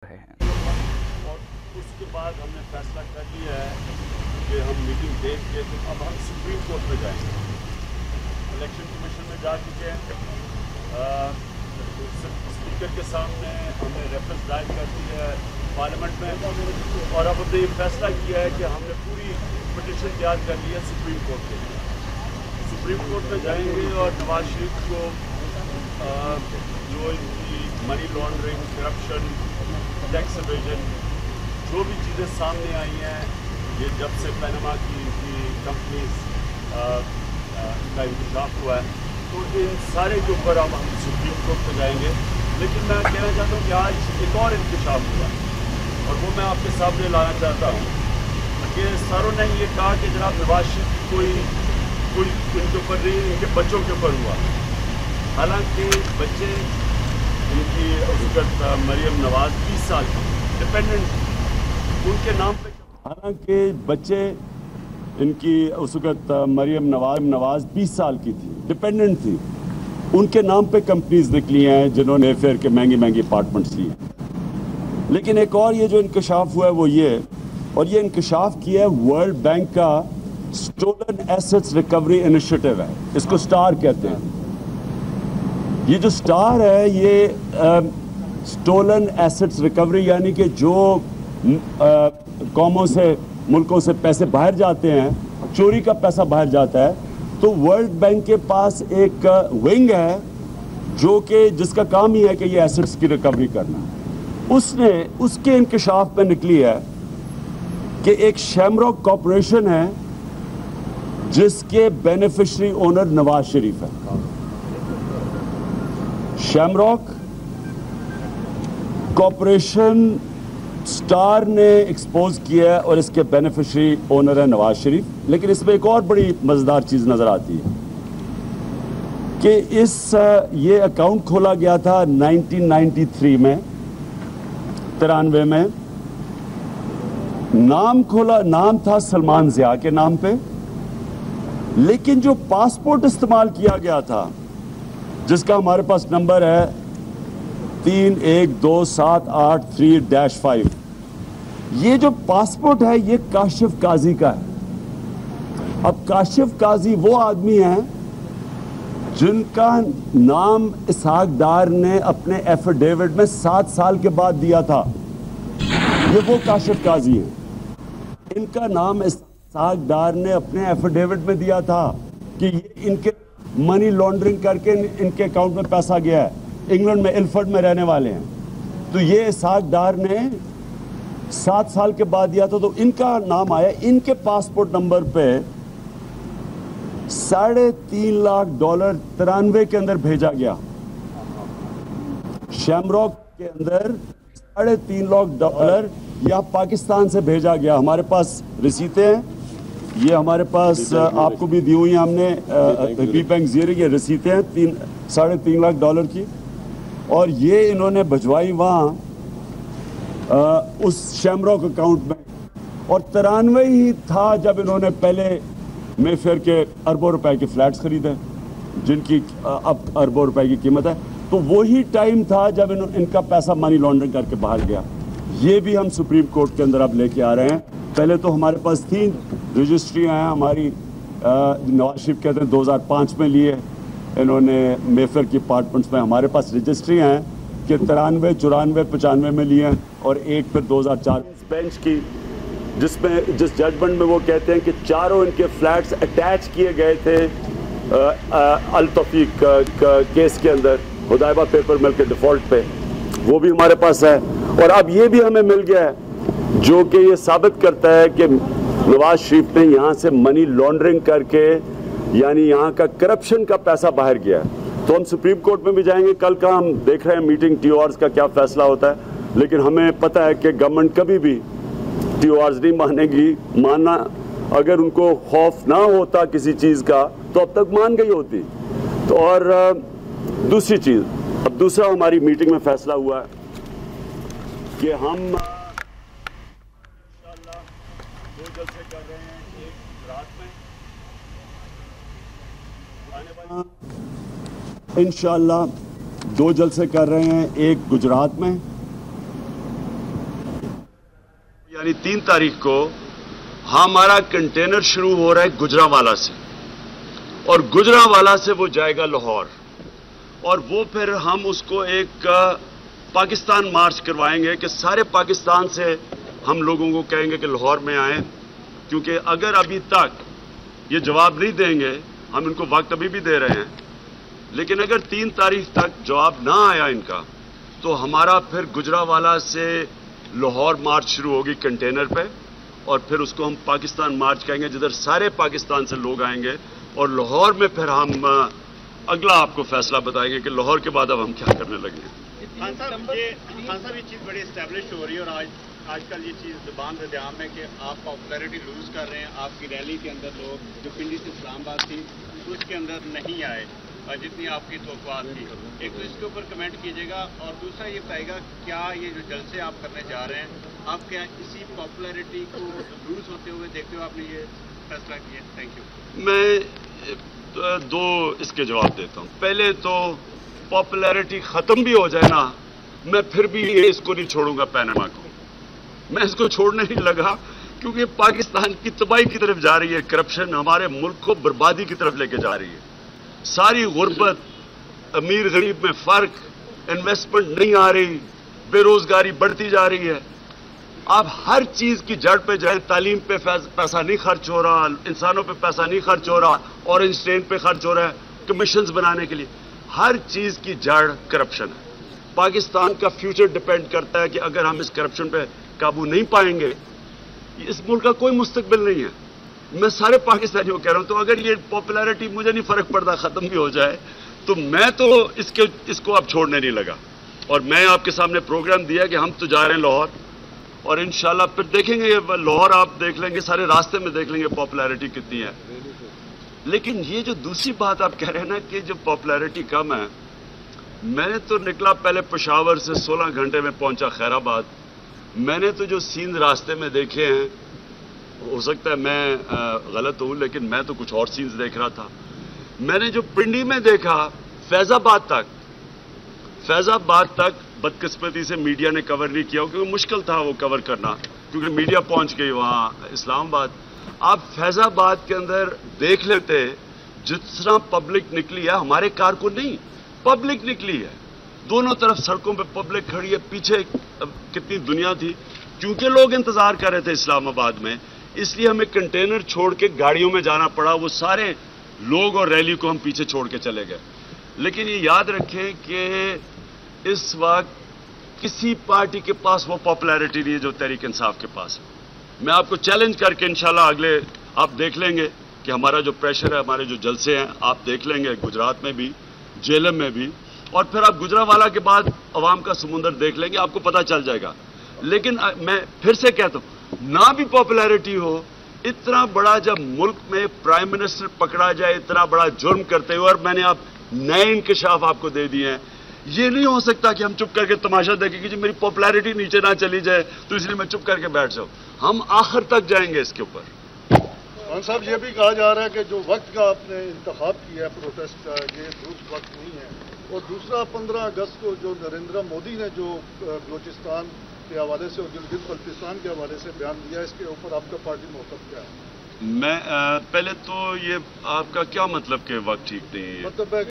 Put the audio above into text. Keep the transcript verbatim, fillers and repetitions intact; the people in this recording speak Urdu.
रहे हैं। اور اس کے بعد ہم نے فیصلہ کر لیا ہے کہ ہم میٹنگ دیکھ کے تو اب ہم سپریم کورٹ میں جائیں گے. الیکشن کمیشن میں جا چکے ہیں, اسپیکر کے سامنے ہم نے ریفرنس دائر کر دی ہے پارلیمنٹ میں, اور اب ہم نے یہ فیصلہ کیا ہے کہ ہم نے پوری پٹیشن تیار کر لی ہے سپریم کورٹ کے لیے. سپریم کورٹ میں جائیں گے اور نواز شریف کو جو ان کی money laundering, corruption, tax evasion, جو بھی چیزیں سامنے آئی ہیں یہ جب سے پینما کی ان کی کمپنیز کا انکشاف ہوا ہے, تو ان سارے کے اوپر اب ہم سپریم کورٹ میں جائیں گے. لیکن میں کہنا چاہتا ہوں کہ آج ایک اور انکشاف ہوا اور وہ میں آپ کے سامنے لانا چاہتا ہوں کہ ساروں نے یہ کہا کہ جناب نواز شریف کی کوئی کوئی ان کے اوپر نہیں, ان کے بچوں کے اوپر ہوا. حالانکہ بچے ان کی حضرت مریم نواز بیس سال کی ڈپینڈنٹ ان کے نام پہ, حالانکہ بچے ان کی اس وقت مریم نواز نواز بیس سال کی تھی, ڈپینڈنٹ تھی. ان کے نام پہ کمپنیز نکلی ہیں جنہوں نے فیئر کے مہنگی مہنگی اپارٹمنٹس لیے. لیکن ایک اور یہ جو انکشاف ہوا ہے وہ یہ, اور یہ انکشاف کیا ہے ورلڈ بینک کا اسٹولن ایسٹس ریکوری انیشیٹو ہے, اس کو سٹار کہتے ہیں. یہ جو سٹار ہے یہ اسٹولن ایسٹس ریکوری یعنی کہ جو قوموں سے, ملکوں سے پیسے باہر جاتے ہیں, چوری کا پیسہ باہر جاتا ہے, تو ورلڈ بینک کے پاس ایک ونگ ہے جو کہ جس کا کام ہی ہے کہ یہ ایسٹس کی ریکوری کرنا. اس نے اس کے انکشاف پہ نکلی ہے کہ ایک شیمراک کارپوریشن ہے جس کے بینیفیشری اونر نواز شریف ہے. شیمراک کارپوریشن سٹار نے ایکسپوز کیا ہے اور اس کے بینیفیشری اونر ہے نواز شریف. لیکن اس میں ایک اور بڑی مزیدار چیز نظر آتی ہے کہ اس یہ اکاؤنٹ کھولا گیا تھا نائنٹین نائنٹی تھری میں, ترانوے میں. نام کھولا نام تھا سلمان ضیاء کے نام پہ, لیکن جو پاسپورٹ استعمال کیا گیا تھا جس کا ہمارے پاس نمبر ہے تین ایک دو سات آٹھ تھری ڈیش فائیو, یہ جو پاسپورٹ ہے یہ کاشف قاضی کا ہے. اب کاشف قاضی وہ آدمی ہیں جن کا نام اسحاق ڈار نے اپنے ایفیڈیوٹ میں سات سال کے بعد دیا تھا. یہ وہ کاشف قاضی ہیں, ان کا نام اسحاق ڈار نے اپنے ایفیڈیوٹ میں دیا تھا کہ یہ ان کے منی لانڈرنگ کر کے ان کے اکاؤنٹ میں پیسہ گیا ہے. انگلینڈ میں الفرڈ میں رہنے والے ہیں, تو یہ اسحاق ڈار نے سات سال کے بعد دیا تھا, تو ان کا نام آیا. ان کے پاسپورٹ نمبر پہ ساڑھے تین لاکھ ڈالر ترانوے کے اندر بھیجا گیا. شیمراک کے اندر ساڑھے تین لاکھ ڈالر یا پاکستان سے بھیجا گیا. ہمارے پاس رسیدیں ہیں, یہ ہمارے پاس آپ کو بھی دی ہوئی ہیں ہم نے, بی بینک زیرو, یہ رسیدیں ہیں تین ساڑھے تین لاکھ ڈالر کی, اور یہ انہوں نے بھجوائی وہاں اس شیمراک اکاؤنٹ میں. اور ترانوے ہی تھا جب انہوں نے پہلے مے فیئر کے اربوں روپے کے فلیٹس خریدے جن کی اب اربوں روپے کی قیمت ہے, تو وہی ٹائم تھا جب ان کا پیسہ منی لانڈرنگ کر کے باہر گیا. یہ بھی ہم سپریم کورٹ کے اندر اب لے کے آ رہے ہیں. پہلے تو ہمارے پاس تین رجسٹریاں ہیں ہماری, نواز شریف کہتے ہیں دو ہزار پانچ میں لیے انہوں نے مے فیئر کی اپارٹمنٹس میں. ہمارے پاس رجسٹریاں ہیں کہ ترانوے چورانوے پچانوے میں لیے ہیں, اور ایک پھر دو ہزار چار بینچ کی جس میں جس ججمنٹ میں وہ کہتے ہیں کہ چاروں ان کے فلیٹس اٹیچ کیے گئے تھے التوفیق کیس کے اندر, ہدایبہ پیپر مل کے ڈیفالٹ پہ. وہ بھی ہمارے پاس ہے, اور اب یہ بھی ہمیں مل گیا ہے جو کہ یہ ثابت کرتا ہے کہ نواز شریف نے یہاں سے منی لانڈرنگ کر کے یعنی یہاں کا کرپشن کا پیسہ باہر گیا ہے. تو ہم سپریم کورٹ میں بھی جائیں گے. کل کا ہم دیکھ رہے ہیں میٹنگ ٹی او آرز کا کیا فیصلہ ہوتا ہے, لیکن ہمیں پتہ ہے کہ گورنمنٹ کبھی بھی ٹی او آرز نہیں مانے گی. ماننا اگر ان کو خوف نہ ہوتا کسی چیز کا تو اب تک مان گئی ہوتی. تو اور دوسری چیز, اب دوسرا ہماری میٹنگ میں فیصلہ ہوا ہے کہ ہم انشاءاللہ دو جلسے کر رہے ہیں, ایک رات میں انشاءاللہ دو جلسے کر رہے ہیں, ایک گجرات میں یعنی تین تاریخ کو ہمارا کنٹینر شروع ہو رہا ہے گجرانوالہ سے، اور گجرانوالہ سے وہ جائے گا لاہور، اور وہ پھر ہم اس کو ایک پاکستان مارچ کروائیں گے کہ سارے پاکستان سے ہم لوگوں کو کہیں گے کہ لاہور میں آئیں، کیونکہ اگر ابھی تک یہ جواب نہیں دیں گے، ہم ان کو وقت ابھی بھی دے رہے ہیں، لیکن اگر تین تاریخ تک جواب نہ آیا ان کا تو ہمارا پھر گجرانوالہ سے لاہور مارچ شروع ہوگی کنٹینر پہ، اور پھر اس کو ہم پاکستان مارچ کہیں گے جدھر سارے پاکستان سے لوگ آئیں گے، اور لاہور میں پھر ہم اگلا آپ کو فیصلہ بتائیں گے کہ لاہور کے بعد اب ہم کیا کرنے لگے ہیں۔ خان صاحب یہ خان صاحب یہ چیز بڑی اسٹیبلش ہو رہی ہے، اور آج آج کل یہ چیز زبان سے دھیان ہے کہ آپ پاپولیرٹی لوز کر رہے ہیں، آپ کی ریلی کے اندر لوگ جو پنڈی سے اسلام آباد تھی اس کے اندر نہیں آئے اور جتنی آپ کی توقعات تھی، ایک تو اس کے اوپر کمنٹ کیجیے گا، اور دوسرا یہ بتائے گا کیا یہ جو جلسے آپ کرنے جا رہے ہیں آپ کیا اسی پاپولیرٹی کو لوز ہوتے ہوئے دیکھتے ہوئے آپ نے یہ فیصلہ کیا؟ Thank you. میں دو اس کے جواب دیتا ہوں۔ پہلے تو پاپولیرٹی ختم بھی ہو جائے نا، میں پھر بھی اس کو نہیں چھوڑوں گا، پینما کو میں اس کو چھوڑنے نہیں لگا، کیونکہ پاکستان کی تباہی کی طرف جا رہی ہے، کرپشن ہمارے ملک کو بربادی کی طرف لے کے جا رہی ہے، ساری غربت، امیر غریب میں فرق، انویسٹمنٹ نہیں آ رہی، بے روزگاری بڑھتی جا رہی ہے۔ آپ ہر چیز کی جڑ پہ جائیں، تعلیم پہ پیسہ نہیں خرچ ہو رہا، انسانوں پہ پیسہ نہیں خرچ ہو رہا، اورنج ٹرین پہ خرچ ہو رہا ہے کمیشنز بنانے کے لیے، ہر چیز کی جڑ کرپشن ہے۔ پاکستان کا فیوچر ڈیپینڈ کرتا ہے کہ اگر ہم اس کرپشن پہ قابو نہیں پائیں گے، اس ملک کا کوئی مستقبل نہیں ہے۔ میں سارے پاکستانیوں کو کہہ رہا ہوں، تو اگر یہ پاپولیرٹی مجھے نہیں فرق پڑتا ختم بھی ہو جائے، تو میں تو اس کے اس کو اب چھوڑنے نہیں لگا، اور میں آپ کے سامنے پروگرام دیا کہ ہم تو جا رہے ہیں لاہور، اور انشاءاللہ پھر دیکھیں گے لاہور، آپ دیکھ لیں گے، سارے راستے میں دیکھ لیں گے پاپولیرٹی کتنی ہے۔ لیکن یہ جو دوسری بات آپ کہہ رہے ہیں نا کہ جو پاپولیرٹی کم ہے، میں نے تو نکلا پہلے پشاور سے سولہ گھنٹے میں پہنچا خیر آباد، میں نے تو جو سین راستے میں دیکھے ہیں، ہو سکتا ہے میں غلط ہوں لیکن میں تو کچھ اور سینز دیکھ رہا تھا۔ میں نے جو پنڈی میں دیکھا، فیض آباد تک فیض آباد تک بدقسمتی سے میڈیا نے کور نہیں کیا، کیونکہ مشکل تھا وہ کور کرنا، کیونکہ میڈیا پہنچ گئی وہاں اسلام آباد۔ آپ فیض آباد کے اندر دیکھ لیتے جس طرح پبلک نکلی ہے، ہمارے کارکن نہیں، پبلک نکلی ہے، دونوں طرف سڑکوں پہ پبلک کھڑی ہے، پیچھے کتنی دنیا تھی، کیونکہ لوگ انتظار کر رہے تھے اسلام آباد میں، اس لیے ہمیں کنٹینر چھوڑ کے گاڑیوں میں جانا پڑا، وہ سارے لوگ اور ریلی کو ہم پیچھے چھوڑ کے چلے گئے۔ لیکن یہ یاد رکھیں کہ اس وقت کسی پارٹی کے پاس وہ پاپولیرٹی نہیں ہے جو تحریک انصاف کے پاس ہے۔ میں آپ کو چیلنج کر کے انشاءاللہ اگلے آپ دیکھ لیں گے کہ ہمارا جو پریشر ہے، ہمارے جو جلسے ہیں، آپ دیکھ لیں گے گجرات میں بھی، جیلم میں بھی، اور پھر آپ گجرانوالہ کے بعد عوام کا سمندر دیکھ لیں گے، آپ کو پتہ چل جائے گا۔ لیکن میں پھر سے کہتا ہوں، نہ بھی پاپولیرٹی ہو، اتنا بڑا جب ملک میں پرائم منسٹر پکڑا جائے اتنا بڑا جرم کرتے ہوئے، اور میں نے آپ نئے انکشاف آپ کو دے دیے ہیں، یہ نہیں ہو سکتا کہ ہم چپ کر کے تماشا دیکھیں کہ جی میری پاپولیرٹی نیچے نہ چلی جائے تو اس لیے میں چپ کر کے بیٹھ جاؤں۔ ہم آخر تک جائیں گے اس کے اوپر۔ خان صاحب یہ بھی کہا جا رہا ہے کہ جو وقت کا آپ نے انتخاب کیا ہے پروٹیسٹ کا، یہ درست وقت نہیں ہے، اور دوسرا پندرہ اگست کو جو نریندر مودی نے جو بلوچستان کے حوالے سے اور گلگت بلتستان کے حوالے سے بیان دیا، اس کے اوپر آپ کا پارٹی موقف کیا ہے؟ میں پہلے تو یہ آپ کا کیا مطلب کہ وقت ٹھیک نہیں ہے؟ مطلب ہے